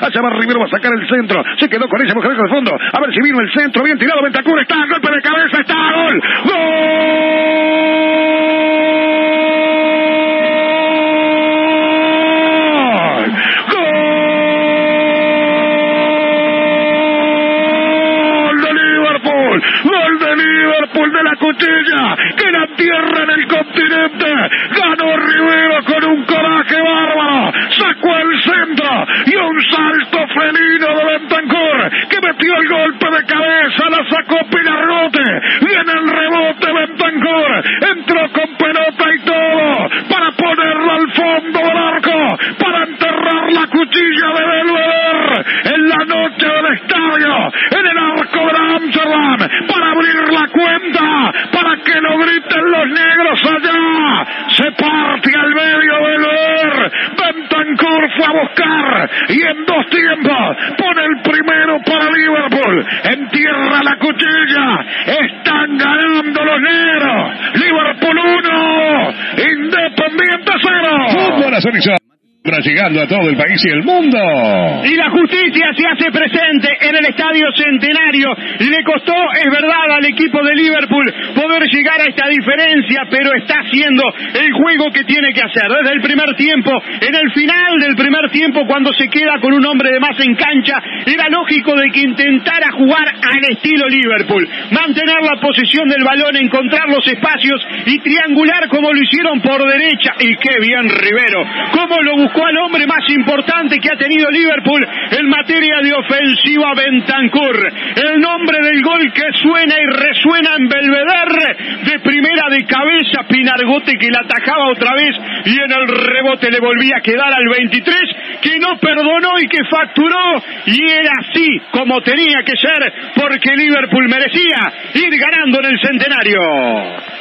allá va Rivero, va a sacar el centro, se quedó con ella, mujer de fondo, a ver si vino el centro, bien tirado, Bentancur, está, golpe de cabeza, está, gol, gol de Liverpool de la Cuchilla, que la tierra en el continente, ganó Rivero con un coraje bárbaro, sacó el centro y un salto felino de Bentancur, que metió el golpe de cabeza, la sacó Pinargote, viene el rebote Bentancur, entró con pelota y todo, para ponerla al fondo del arco, para enterrar la Cuchilla de Belvedere, en la noche del estadio, en el arco de Amsterdam, para abrir la cuenta, para que lo griten los negros allá, se parte al medio Belvedere, Bentancur fue a buscar, y en dos tiempos, pone el primero para Liverpool, entierra la Cuchilla, están ganando los negros, Liverpool 1, Independiente 0. Fútbol Azul llegando a todo el país y el mundo. Y la justicia se hace presente en el Estadio Centenario. Le costó, es verdad, al equipo de Liverpool poder llegar a esta diferencia, pero está haciendo el juego que tiene que hacer. Desde el primer tiempo, en el final del primer tiempo, cuando se queda con un hombre de más en cancha, era lógico de que intentara jugar al estilo Liverpool, mantener la posesión del balón, encontrar los espacios y triangular como lo hicieron por derecha. Y qué bien Rivero, cómo lo buscó al hombre más importante que ha tenido Liverpool en materia de ofensiva, Bentancur. El nombre del gol que suena y resuena en Belvedere, de primera de cabeza, Pinargote que la atajaba otra vez y en el rebote le volvía a quedar al 23, que no perdonó y que facturó, y era así como tenía que ser, porque Liverpool merecía ir ganando en el Centenario.